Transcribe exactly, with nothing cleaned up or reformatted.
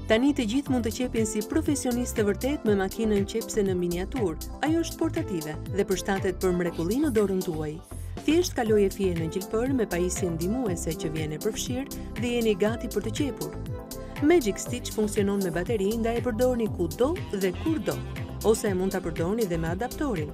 Tani të gjithë mund të qepin si profesionistë të vërtet me makinën Qepese në miniatur. Ajo është portative dhe përshtatet për mrekulli në dorën tuaj. Thjesht kaloje fije në gjilpër me pajisje ndihmuese që vjen e përfshirë dhe jeni gati për të qepur. Magic Stitch funksionon me bateri, ndaj e përdorni kudo dhe kurdo, ose mund ta përdorni dhe me adaptorin.